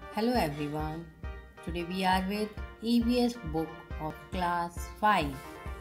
Hello everyone. Today we are with EVS book of class 5.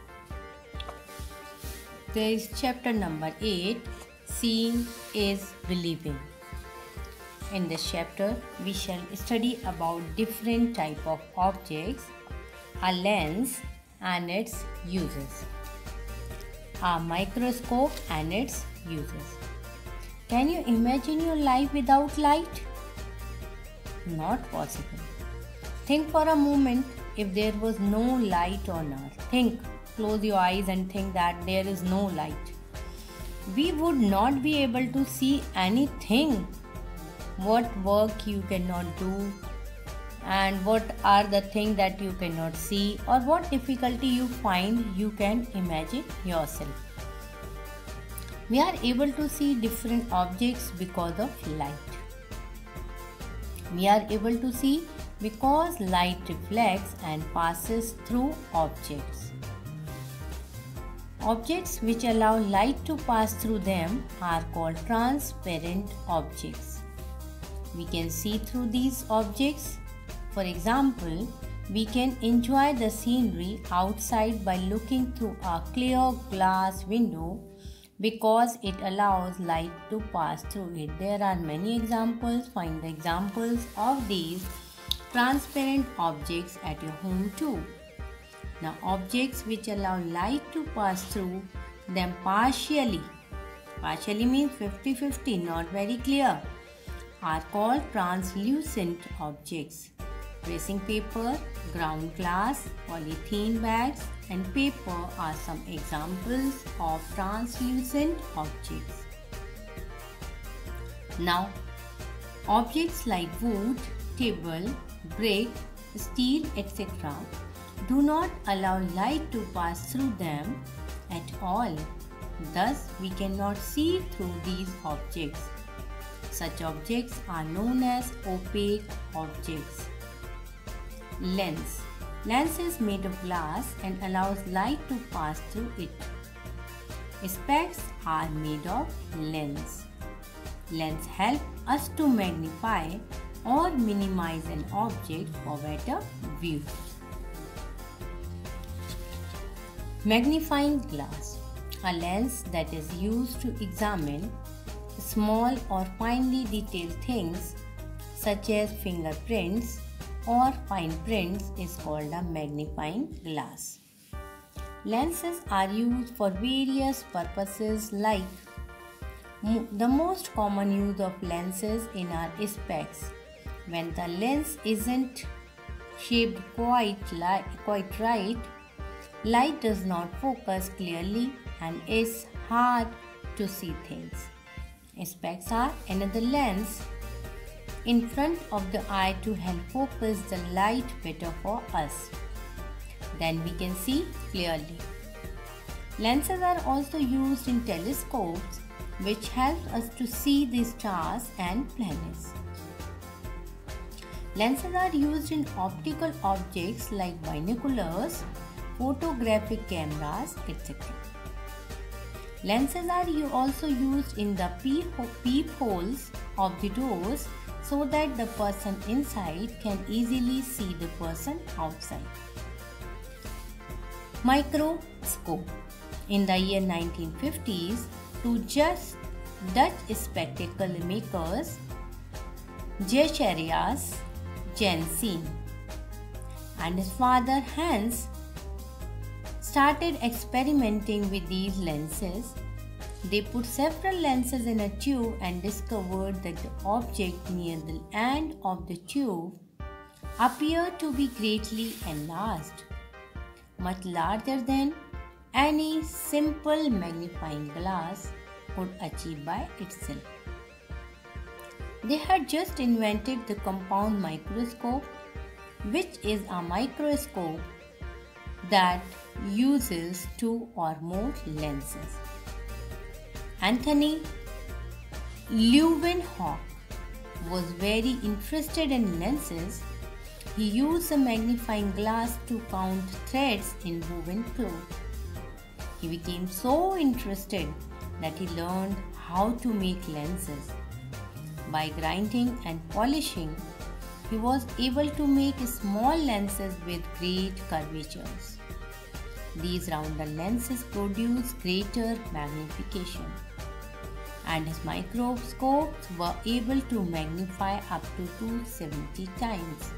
There is chapter number 8, Seeing is Believing. In this chapter we shall study about different type of objects, a lens and its uses, a microscope and its uses. Can you imagine your life without light? Not possible. Think for a moment if there was no light on earth. Think, close your eyes and think that there is no light. We would not be able to see anything. What work you cannot do and what are the things that you cannot see, or what difficulty you find, you can imagine yourself. We are able to see different objects because of light. We are able to see because light reflects and passes through objects. Objects which allow light to pass through them are called transparent objects. We can see through these objects. For example, we can enjoy the scenery outside by looking through a clear glass window because it allows light to pass through it. There are many examples. Find the examples of these transparent objects at your home too. Now, objects which allow light to pass through them partially means 50-50, not very clear, are called translucent objects. Tracing paper, ground glass, polythene bags and paper are some examples of translucent objects. Now, objects like wood, table, brick, steel, etc. do not allow light to pass through them at all. Thus, we cannot see through these objects. Such objects are known as opaque objects. Lens. Lens is made of glass and allows light to pass through it. Specs are made of lens. Lens help us to magnify or minimize an object for better view. Magnifying glass. A lens that is used to examine small or finely detailed things such as fingerprints or fine prints is called a magnifying glass. Lenses are used for various purposes like the most common use of lenses in our specs. When the lens isn't shaped quite right, light does not focus clearly and is hard to see things. Specs are another lens in front of the eye to help focus the light better for us. Then we can see clearly. Lenses are also used in telescopes, which helps us to see the stars and planets. Lenses are used in optical objects like binoculars, photographic cameras, etc. Lenses are also used in the peepholes of the doors so that the person inside can easily see the person outside. Microscope. In the year 1950s, two Dutch spectacle makers, Zacharias Janssen and his father Hans, started experimenting with these lenses. They put several lenses in a tube and discovered that the object near the end of the tube appeared to be greatly enlarged, much larger than any simple magnifying glass could achieve by itself. They had just invented the compound microscope, which is a microscope that uses two or more lenses. Anthony Leeuwenhoek was very interested in lenses. He used a magnifying glass to count threads in woven cloth. He became so interested that he learned how to make lenses. By grinding and polishing, he was able to make small lenses with great curvatures. These rounder lenses produce greater magnification, and his microscopes were able to magnify up to 270 times.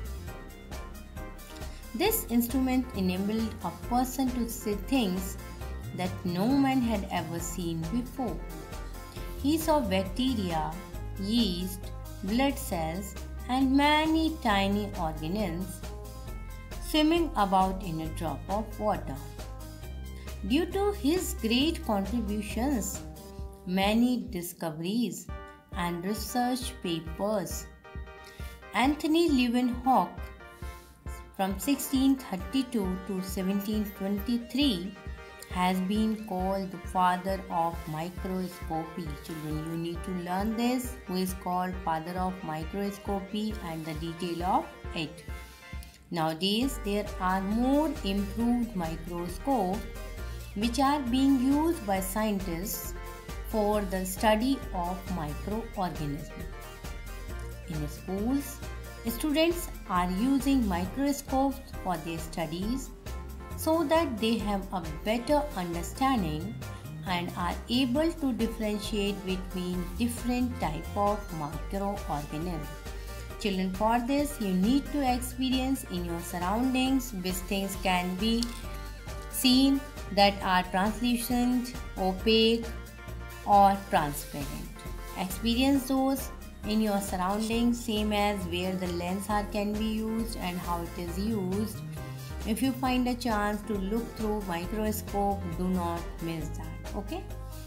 This instrument enabled a person to see things that no man had ever seen before. He saw bacteria, yeast, blood cells, and many tiny organisms swimming about in a drop of water. Due to his great contributions, many discoveries and research papers, Anthony Leeuwenhoek from 1632 to 1723 has been called the father of microscopy. Children, you need to learn this, who is called father of microscopy and the detail of it. Nowadays, there are more improved microscopes which are being used by scientists for the study of microorganisms. In schools, students are using microscopes for their studies so that they have a better understanding and are able to differentiate between different types of microorganisms. Children, for this you need to experience in your surroundings which things can be seen that are translucent, opaque or transparent. Experience those in your surroundings, same as where the lens can be used and how it is used. If you find a chance to look through microscope, do not miss that. Okay.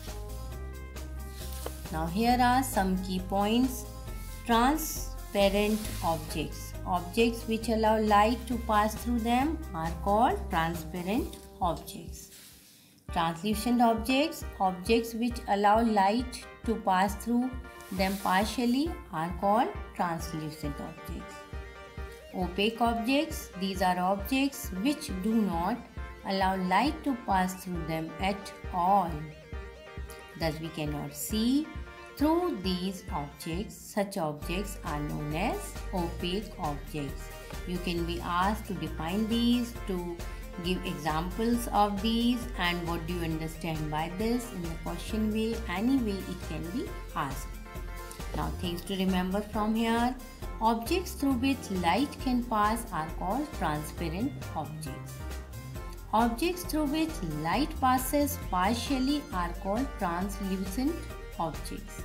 Now here are some key points. Transparent objects. Objects which allow light to pass through them are called transparent objects. Translucent objects. Objects which allow light to pass through them partially are called translucent objects. Opaque objects. These are objects which do not allow light to pass through them at all. Thus we cannot see through these objects. Such objects are known as opaque objects. You can be asked to define these, to give examples of these, and what do you understand by this in the question way. Any way it can be asked. Now things to remember from here. Objects through which light can pass are called transparent objects. Objects through which light passes partially are called translucent objects.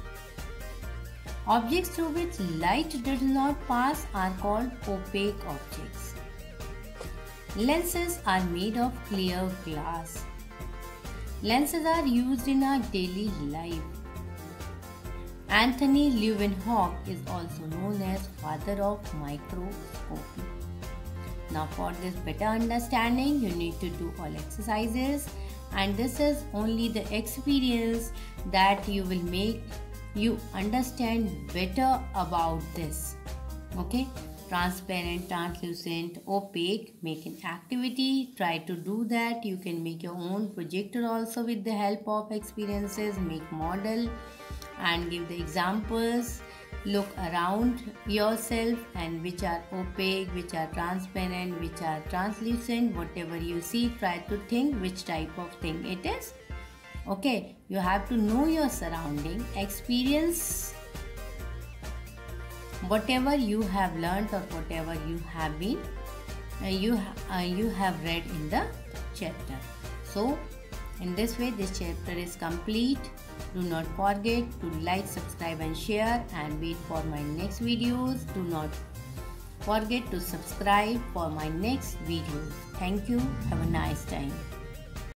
Objects through which light does not pass are called opaque objects. Lenses are made of clear glass. Lenses are used in our daily life. Anthony Leeuwenhoek is also known as father of microscopy. Now for this better understanding, you need to do all exercises, and this is only the experience that you will make you understand better about this. Okay, transparent, translucent, opaque, make an activity, try to do that. You can make your own projector also with the help of experiences, make model and give the examples. Look around yourself and which are opaque, which are transparent, which are translucent. Whatever you see, try to think which type of thing it is. Okay, you have to know your surrounding, experience whatever you have learned or whatever you have been you have read in the chapter. So in this way this chapter is complete. Do not forget to like, subscribe and share, and wait for my next videos. Do not forget to subscribe for my next videos. Thank you. Have a nice time.